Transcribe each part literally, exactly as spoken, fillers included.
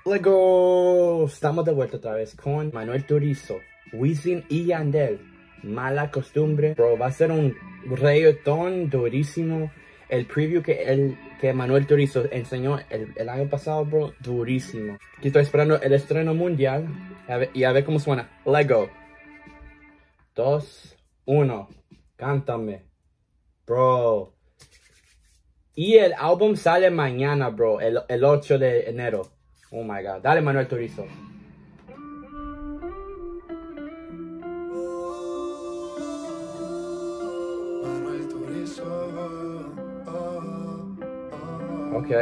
Lego, estamos de vuelta otra vez con Manuel Turizo, Wisin y Yandel. Mala costumbre, bro, va a ser un reggaetón durísimo. El preview que, el, que Manuel Turizo enseñó el, el año pasado, bro, durísimo. Aquí estoy esperando el estreno mundial a ver, y a ver cómo suena. Lego. Dos, uno, cántame, bro. Y el álbum sale mañana, bro, el, el ocho de enero. Oh my God. Dale, Manuel Turizo. Manuel Turizo. Oh, oh. Ok.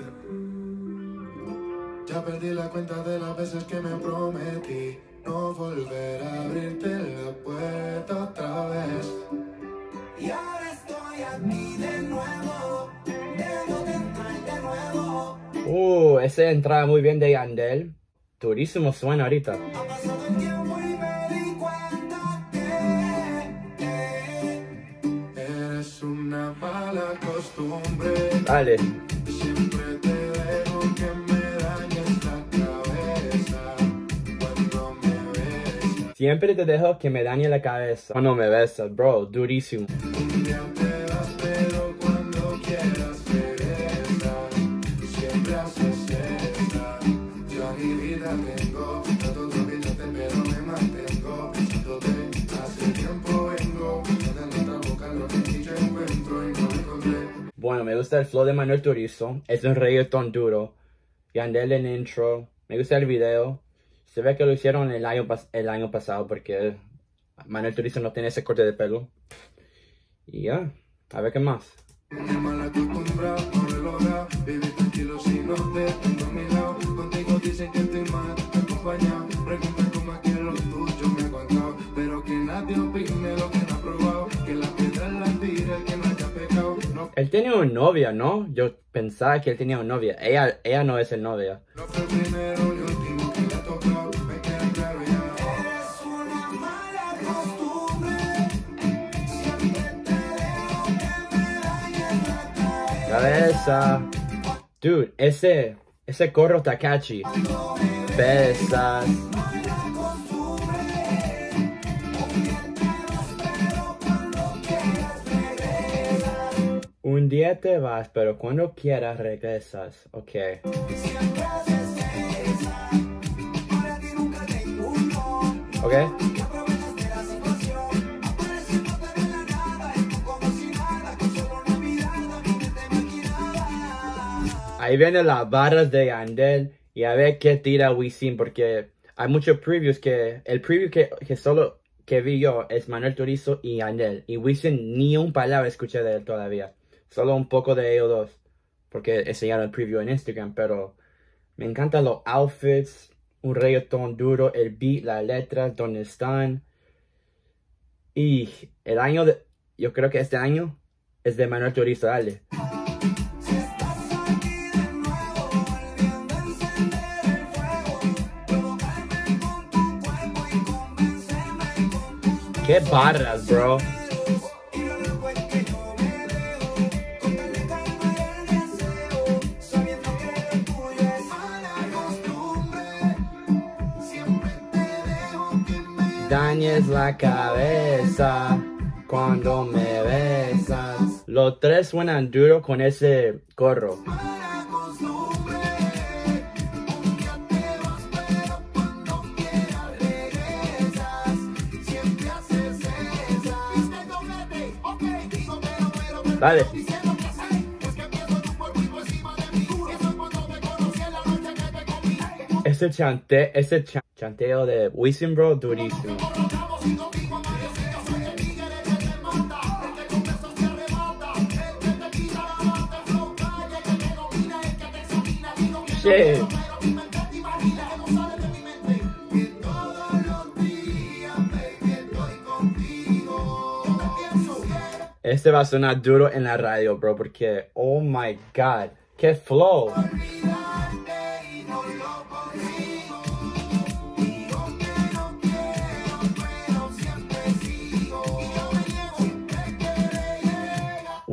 Ya perdí la cuenta de las veces que me prometí no volver a abrirte la puerta otra vez. Y ahora estoy aquí de nuevo. Debo de entrar de nuevo. Uh, ese entraba muy bien de Yandel. Durísimo suena ahorita. Ha pasado el tiempo y me di cuenta que, que eres una mala costumbre. Dale. Siempre te dejo que me dañes la cabeza cuando me besas. Siempre te dejo que me dañe la cabeza cuando me besas, bro. Durísimo. Un día te vas, pero cuando quieras regresar, siempre haces esa. Yo a mi vida tengo, trato de olvidarte, pero me mantengo pensándote. Hace tiempo vengo, en otra boca lo que dicho encuentro y no encontré. Bueno, me gusta el flow de Manuel Turizo. Es un reggaetón duro. Yandel en intro. Me gusta el video. Se ve que lo hicieron el año, el año pasado porque Manuel Turizo no tiene ese corte de pelo. Y ya, a ver qué más. Una mala costumbre, no reloja, vivir tranquilo si no te tengo a mi lado. Contigo dicen que estoy mal acompañado. Preguntan cómo es que lo tuyo me ha aguantado. Pero que nadie opine lo que no ha probado. Que la piedra la tira el que no haya pecado. No, Él tenía una novia, ¿no? Yo pensaba que él tenía una novia. Ella, ella no es el novia. no fue el primero ni último que le ha tocado. Me queda claro ya. Eres una mala costumbre. Siempre te dejo que me dañes la Cabeza. Dude, ese, ese corro está catchy. Besas. Un día te vas, pero cuando quieras regresas. Ok. Ok. Ahí vienen las barras de Yandel y a ver qué tira Wisin, porque hay muchos previews que, el preview que, que solo que vi yo es Manuel Turizo y Yandel, y Wisin ni un palabra escuché de él todavía, solo un poco de ellos dos, porque enseñaron el preview en Instagram, pero me encantan los outfits, un reggaetón duro, el beat, las letras, dónde están, y el año de, yo creo que este año es de Manuel Turizo, dale. ¡Qué barras, bro! Dañes la cabeza cuando me besas. Los tres suenan duro con ese corro. Dale. Ese chante, ese cha chanteo de Wisin, bro, durísimo. Shit. Este va a sonar duro en la radio, bro, porque, oh my God, qué flow.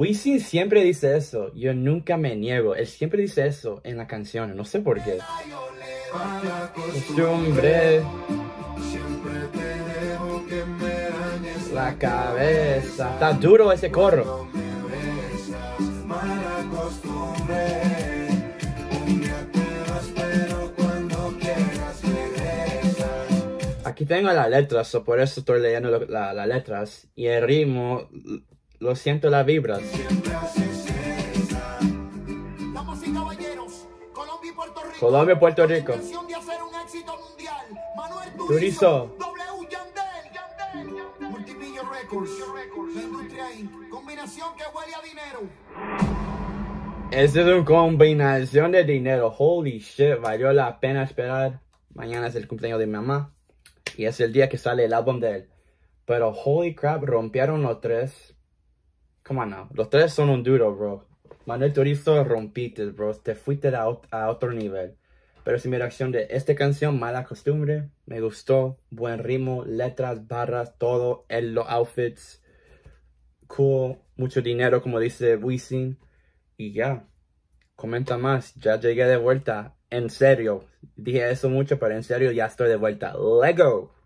Wisin siempre dice eso. Yo nunca me niego. Él siempre dice eso en la canción. No sé por qué. Mala Costumbre. Siempre te dejo que me dañes La cabeza. Está duro ese coro. no me besas. Mala costumbre. Un día te vas, pero cuando quieras regresas. Aquí tengo las letras, so por eso estoy leyendo lo- la- las letras. Y el ritmo, lo siento las vibras. Siempre haces esa. Damas y caballeros, Colombia y Puerto Rico. Colombia y Puerto con la Rico. intención de hacer un éxito mundial. Manuel Turizo. Turizo, W Yandel, Yandel, Yandel. Multimillo Records, la industria inc. Combinación que huele a dinero. Esa es una combinación de dinero. Holy shit, valió la pena esperar. Mañana es el cumpleaños de mi mamá. Y es el día que sale el álbum de él. Pero holy crap, rompieron los tres. Come on now. Los tres son un duro, bro. Manuel Turizo, rompiste, bro. Te fuiste a, ot- a otro nivel. Pero si mi reacción de esta canción, Mala Costumbre, me gustó. Buen ritmo, letras, barras, todo. El, los outfits. Cool. Mucho dinero, como dice Wisin. Y ya. Comenta más. Ya llegué de vuelta. En serio. Dije eso mucho, pero en serio ya estoy de vuelta. Lego.